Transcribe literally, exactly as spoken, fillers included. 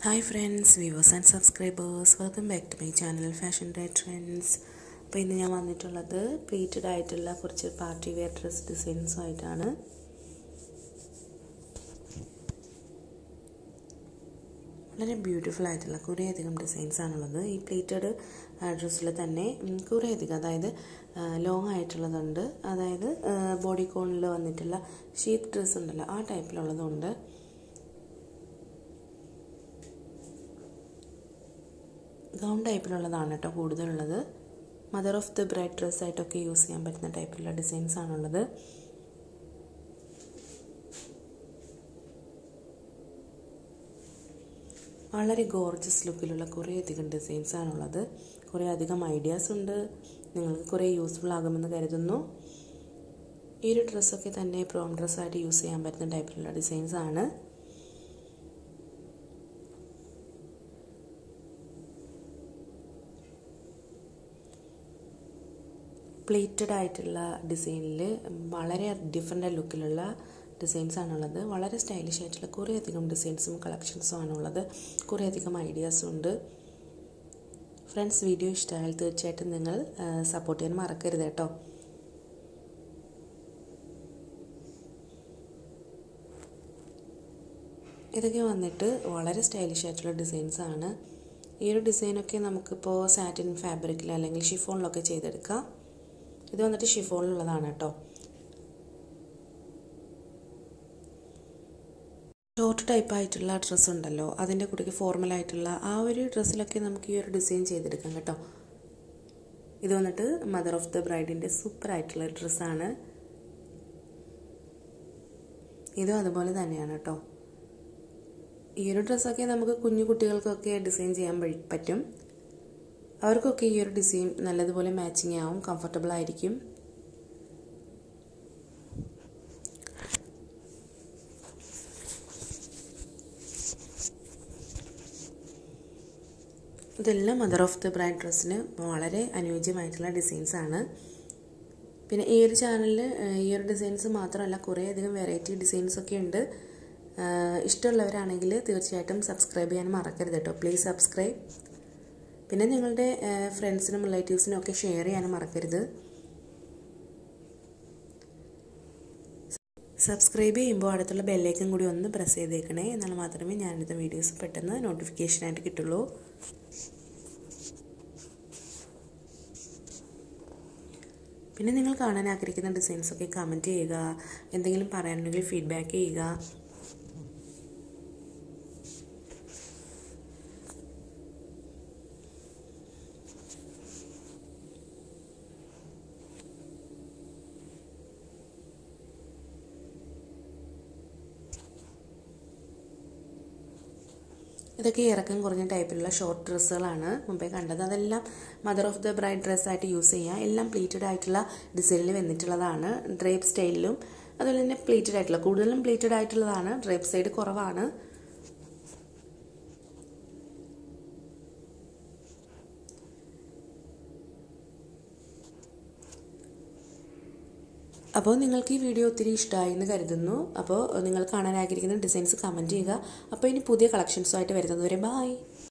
Hi friends, viewers and subscribers, welcome back to my channel Fashion Day Trends. അപ്പോൾ ഇന്ന് ഞാൻ വന്നിട്ടുള്ളത് pleated ആയിട്ടുള്ള കുറച്ച് പാർട്ടി വെയർ ഡ്രസ് ഡിസൈൻസ് ആയിട്ടാണ്. വളരെ ബ്യൂട്ടിഫുൾ ആയിട്ടുള്ള കുറേ അധികം ഡിസൈൻസ് ആണുള്ളത്. ഈ പ്ലീറ്റഡ് ഡ്രസ്സിൽ തന്നെ കുറേ അധികം, അതായത് ലോങ് ആയിട്ടുള്ളതുണ്ട്, അതായത് ബോഡി കോണിൽ വന്നിട്ടുള്ള ഷീറ്റ് ഡ്രസ്സ് ഉണ്ടല്ലോ ആ ടൈപ്പിലുള്ളതുണ്ട്. ഗൗൺ ടൈപ്പിലുള്ളതാണ് കേട്ടോ കൂടുതലുള്ളത്. മദർ ഓഫ് ദി ബ്രൈഡ് ഡ്രസ്സായിട്ടൊക്കെ യൂസ് ചെയ്യാൻ പറ്റുന്ന ടൈപ്പിലുള്ള ഡിസൈൻസ് ആണുള്ളത്. വളരെ ഗോർജസ് ലുക്കിലുള്ള കുറേ അധികം ഡിസൈൻസ് ആണുള്ളത്. കുറേ അധികം ഐഡിയാസ് ഉണ്ട്, നിങ്ങൾക്ക് കുറേ യൂസ്ഫുൾ ആകുമെന്ന് കരുതുന്നു. ഈ ഒരു ഡ്രസ്സൊക്കെ തന്നെ പ്രോം ഡ്രസ്സായിട്ട് യൂസ് ചെയ്യാൻ പറ്റുന്ന ടൈപ്പിലുള്ള ഡിസൈൻസ് ആണ്. പ്ലേറ്റഡ് ആയിട്ടുള്ള ഡിസൈനിൽ വളരെ ഡിഫറെൻ്റ് ലുക്കിലുള്ള ഡിസൈൻസ് ആണുള്ളത്. വളരെ സ്റ്റൈലിഷ് ആയിട്ടുള്ള കുറേ അധികം ഡിസൈൻസും കളക്ഷൻസും ആണുള്ളത്. കുറേ അധികം ഐഡിയാസും ഉണ്ട്. ഫ്രണ്ട്സ്, വീഡിയോ ഇഷ്ടമായാൽ തീർച്ചയായിട്ടും നിങ്ങൾ സപ്പോർട്ട് ചെയ്യാൻ മറക്കരുത് കേട്ടോ. ഇതൊക്കെ വന്നിട്ട് വളരെ സ്റ്റൈലിഷ് ആയിട്ടുള്ള ഡിസൈൻസ് ആണ്. ഈ ഒരു ഡിസൈനൊക്കെ നമുക്കിപ്പോൾ സാറ്റിൻ ഫാബ്രിക്കിൽ അല്ലെങ്കിൽ ഷിഫോണിലൊക്കെ ചെയ്തെടുക്കാം. ഇത് വന്നിട്ട് ഷിഫോണിലുള്ളതാണ് കേട്ടോ. ഷോർട്ട് ടൈപ്പ് ആയിട്ടുള്ള ഡ്രസ്സ് ഉണ്ടല്ലോ, അതിൻ്റെ കൂടെ ഫോർമലായിട്ടുള്ള ആ ഒരു ഡ്രസ്സിലൊക്കെ നമുക്ക് ഈ ഒരു ഡിസൈൻ ചെയ്തെടുക്കാം കേട്ടോ. ഇത് വന്നിട്ട് മദർ ഓഫ് ദ ബ്രൈഡിൻ്റെ സൂപ്പർ ആയിട്ടുള്ള ഡ്രസ്സാണ്. ഇതും അതുപോലെ തന്നെയാണ് കേട്ടോ. ഈ ഒരു ഡ്രസ്സൊക്കെ നമുക്ക് കുഞ്ഞു കുട്ടികൾക്കൊക്കെ ഡിസൈൻ ചെയ്യാൻ പറ്റും. അവർക്കൊക്കെ ഈ ഒരു ഡിസൈൻ നല്ലതുപോലെ മാച്ചിങ് ആവും, കംഫർട്ടബിൾ ആയിരിക്കും. ഇതെല്ലാം മദർ ഓഫ് ദി ബ്രൈഡ് ഡ്രസ്സിന് വളരെ അനുയോജ്യമായിട്ടുള്ള ഡിസൈൻസ് ആണ്. പിന്നെ ഈ ഒരു ചാനലിൽ ഈ ഒരു ഡിസൈൻസ് മാത്രമല്ല, കുറേ അധികം വെറൈറ്റി ഡിസൈൻസ് ഒക്കെ ഉണ്ട്. ഇഷ്ടമുള്ളവരാണെങ്കിൽ തീർച്ചയായിട്ടും സബ്സ്ക്രൈബ് ചെയ്യാൻ മറക്കരുത് കേട്ടോ. Please subscribe. പിന്നെ നിങ്ങളുടെ ഫ്രണ്ട്സിനും റിലേറ്റീവ്സിനും ഒക്കെ ഷെയർ ചെയ്യാനും മറക്കരുത്. സബ്സ്ക്രൈബ് ചെയ്യുമ്പോൾ അടുത്തുള്ള ബെല്ലൈക്കൻ കൂടി ഒന്ന് പ്രസ് ചെയ്തേക്കണേ, എന്നാൽ മാത്രമേ ഞാനെടുത്ത വീഡിയോസ് പെട്ടെന്ന് നോട്ടിഫിക്കേഷനായിട്ട് കിട്ടുള്ളൂ. പിന്നെ നിങ്ങൾ കാണാൻ ആഗ്രഹിക്കുന്ന ഡിസൈൻസൊക്കെ കമൻറ്റ് ചെയ്യുക. എന്തെങ്കിലും പറയാനുണ്ടെങ്കിൽ ഫീഡ്ബാക്ക് ചെയ്യുക. ഇതൊക്കെ ഇറക്കം കുറഞ്ഞ ടൈപ്പിലുള്ള ഷോർട്ട് ഡ്രസ്സുകളാണ് മുമ്പേ കണ്ടത്. അതെല്ലാം മദർ ഓഫ് ദ ബ്രൈഡ് ഡ്രസ്സായിട്ട് യൂസ് ചെയ്യാം. എല്ലാം പ്ലീറ്റഡ് ആയിട്ടുള്ള ഡിസൈനിൽ വന്നിട്ടുള്ളതാണ്. ഡ്രേപ്പ് സ്റ്റൈലിലും അതുപോലെ തന്നെ പ്ലീറ്റഡ് ആയിട്ടുള്ള, കൂടുതലും പ്ലീറ്റഡ് ആയിട്ടുള്ളതാണ്. ഡ്രേപ്പ് സൈഡ് കുറവാണ്. അപ്പോൾ നിങ്ങൾക്ക് ഈ വീഡിയോ ഒത്തിരി ഇഷ്ടമായി എന്ന് കരുതുന്നു. അപ്പോൾ നിങ്ങൾ കാണാൻ ആഗ്രഹിക്കുന്ന ഡിസൈൻസ് കമൻറ്റ് ചെയ്യുക. അപ്പോൾ ഇനി പുതിയ കളക്ഷൻസുമായിട്ട് വരുന്നത് വരെ ബൈ.